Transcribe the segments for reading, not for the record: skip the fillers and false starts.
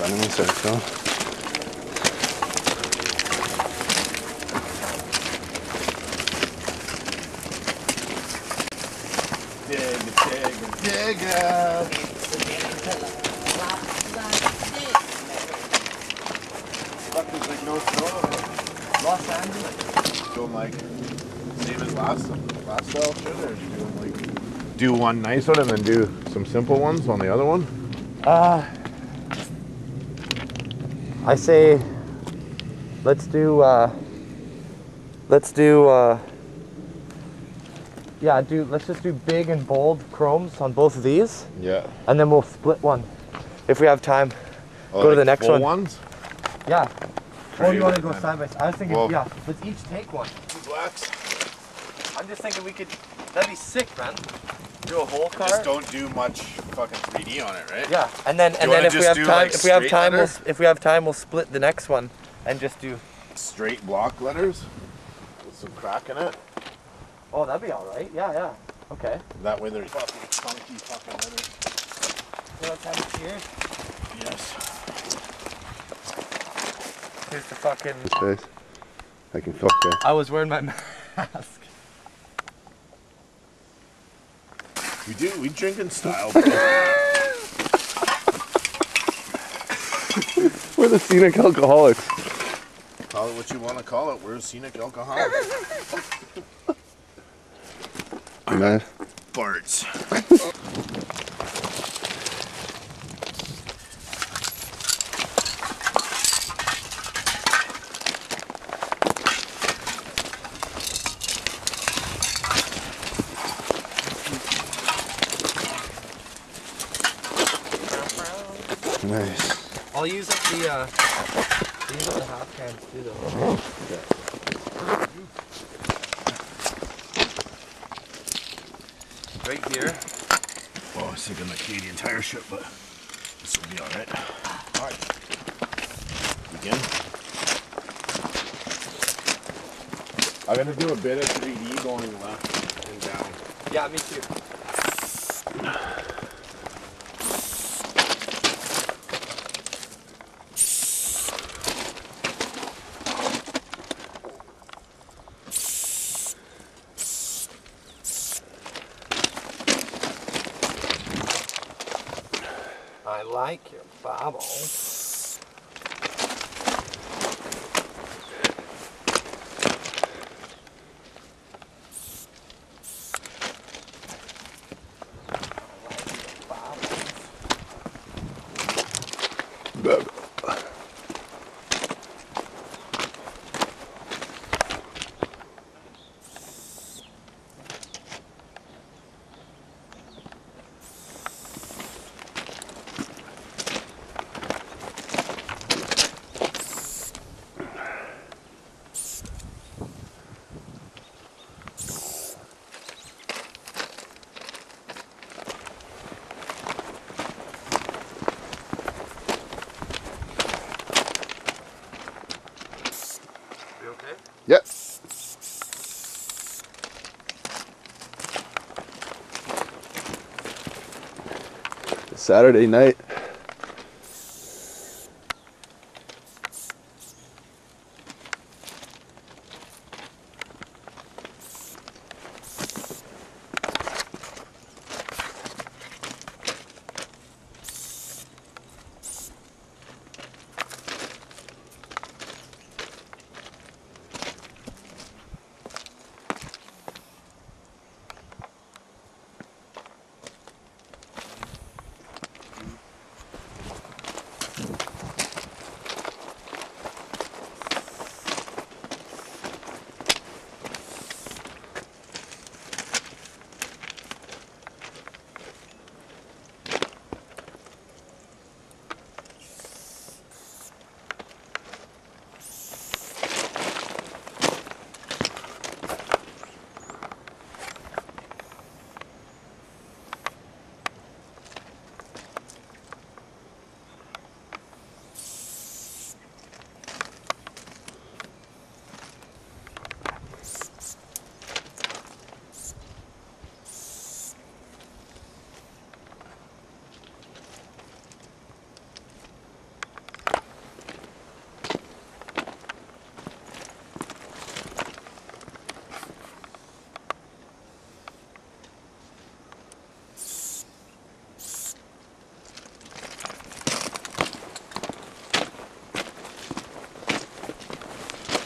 semicircle. Dig it. Fuck, there's like no snow. Los Angeles. Doing like same as last style shit, or are you doing like do one nice one and then do some simple ones on the other one? I say let's just do big and bold chromes on both of these. Yeah. And then we'll split one if we have time. Oh, go like to the next one. Ones? Yeah. Craver, or you want to go side by side? I was thinking, well, yeah, let's each take one. Wax. I'm just thinking we could, that'd be sick, man. Do a whole car. Just don't do much fucking 3D on it, right? Yeah, and then if we have time, we'll split the next one and just do straight block letters with some crack in it. Oh, that'd be all right. Yeah. Okay. That way there's fucking chunky fucking letters. So let's have it here. Yes. Here's the fucking. His face. I can fuck that. I was wearing my mask. We drink in style, bro. We're the scenic alcoholics. Call it what you want to call it. We're scenic alcoholics. Nice. Farts. Nice. I'll use up the half cans too, though. Okay. Right here. Oh, I was thinking the Canadian Tire ship, but this will be all right. All right. Begin. I'm gonna do a bit of 3D going left and down. Yeah, me too. I like your bobbles. Yep. Saturday night.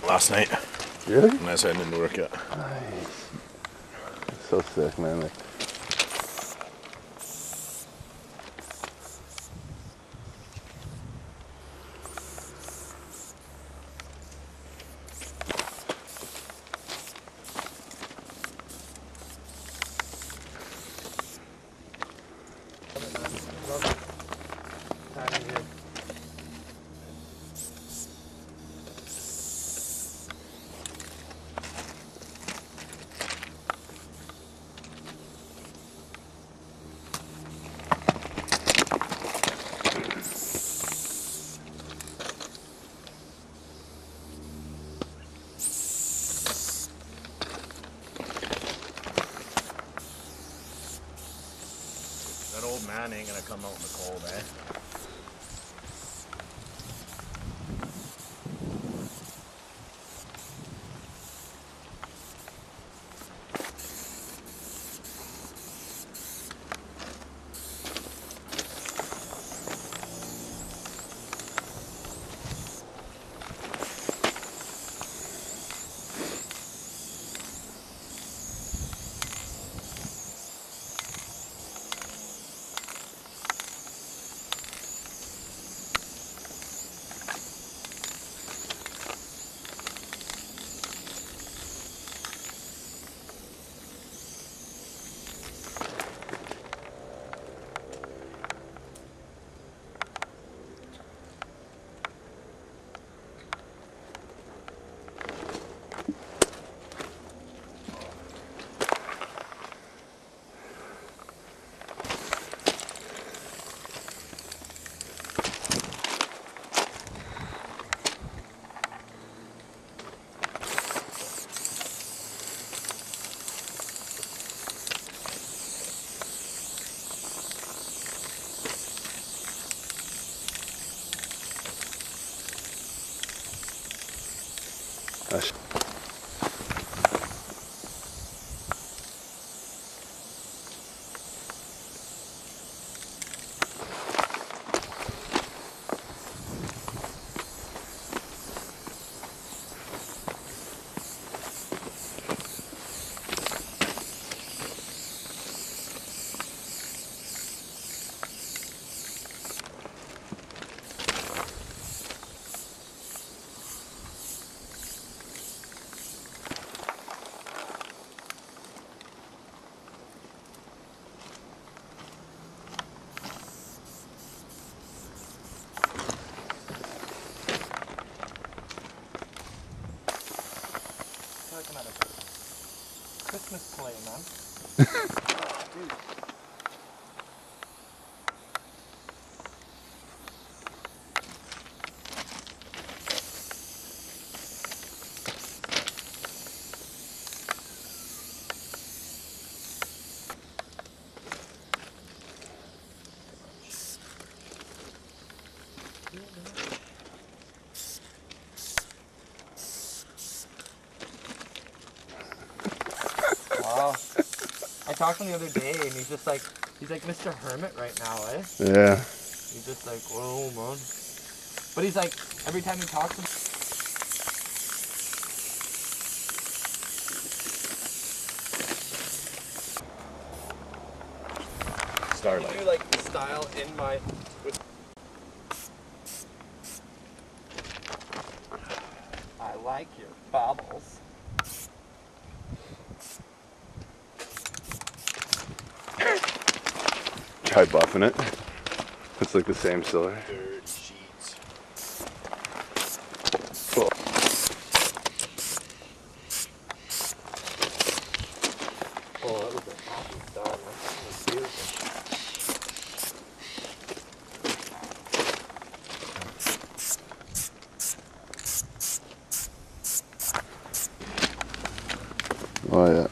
last night. Really? When I was heading into work, yeah. Nice. So sick, man. Like, That old man ain't gonna come out in the cold, eh? that's Christmas play, man. oh, dude. Wow. I talked to him the other day and he's like Mr. Hermit right now, eh? yeah. He's just like, oh man. But he's like, every time he talks to me, Starlight. I do like the style in my I like your bobbles. Try buffing it. It's like the same silver. Third sheets. Cool. Oh, that was a happy style, man. That was beautiful. Oh yeah.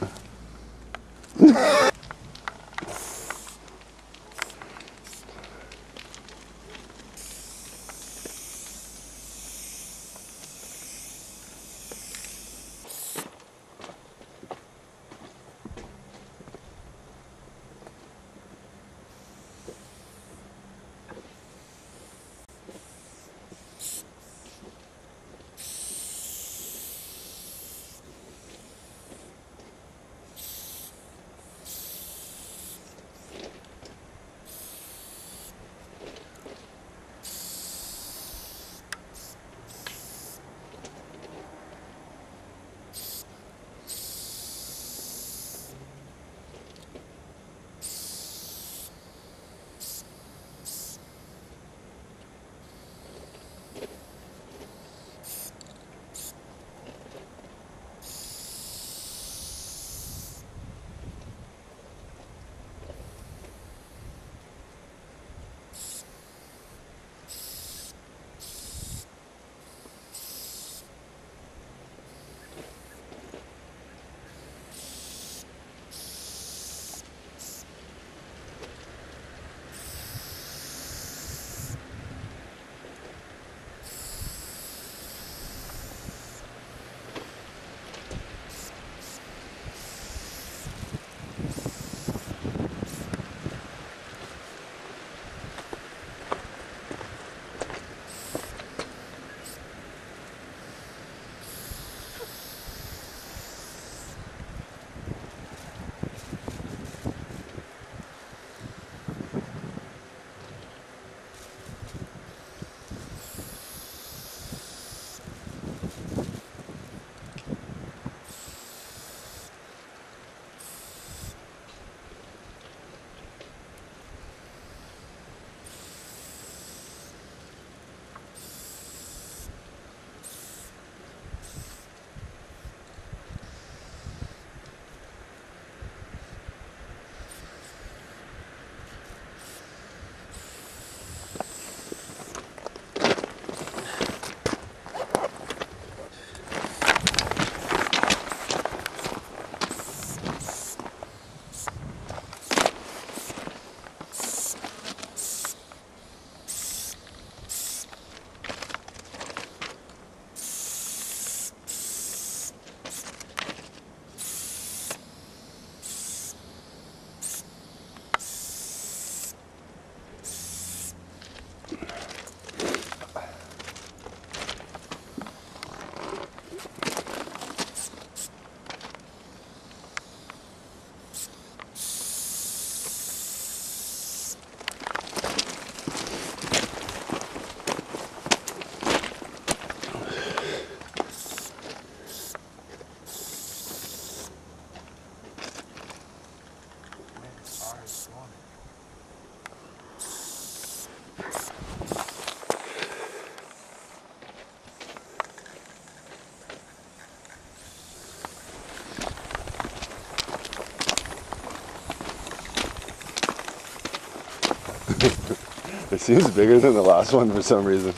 It seems bigger than the last one for some reason.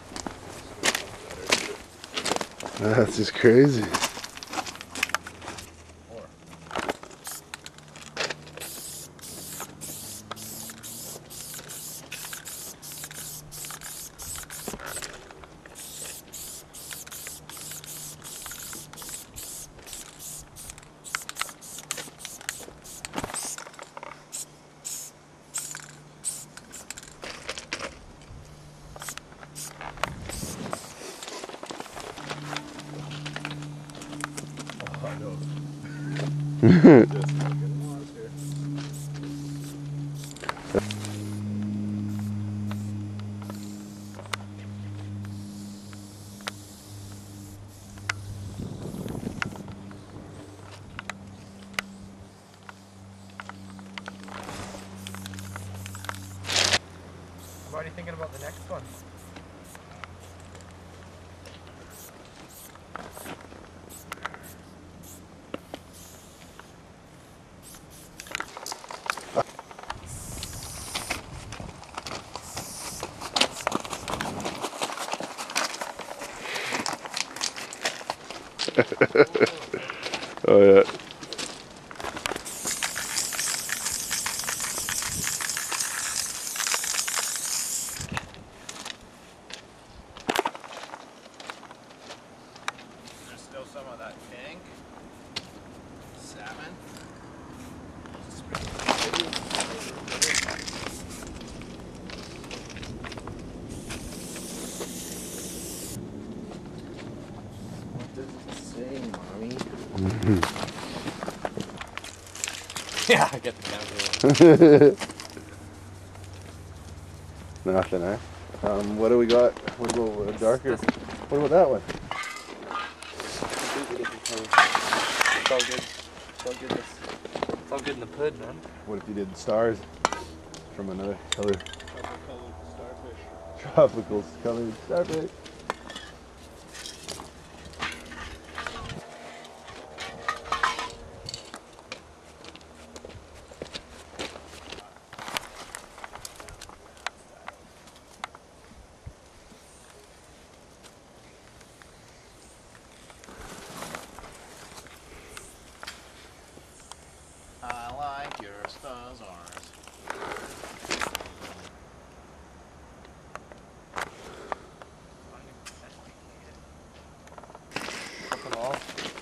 That's just crazy. I'm already thinking about the next one. Oh yeah. There's still some of that pink salmon. What does it say, mommy? Yeah, I get the camera. Nothing, eh? What do we got? What about darker? What about that one? It's all good. It's all good. It's all good in the pud, man. What if you did stars from another color? Tropical starfish. Tropical colored starfish. I like your stars. Fucking all.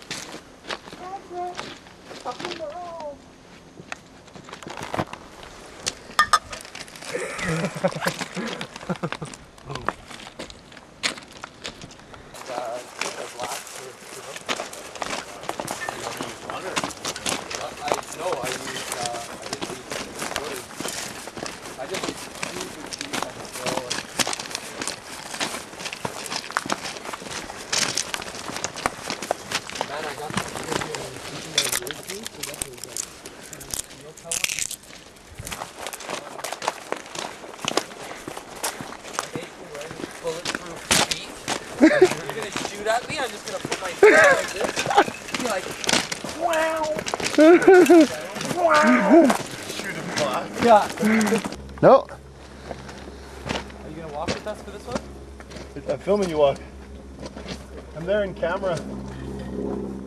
You're gonna shoot at me, I'm just gonna put my feet like this. Be like, wow. Wow. Shoot him black. Yeah. No. Are you gonna walk with us for this one? I'm filming you walk. I'm there in camera.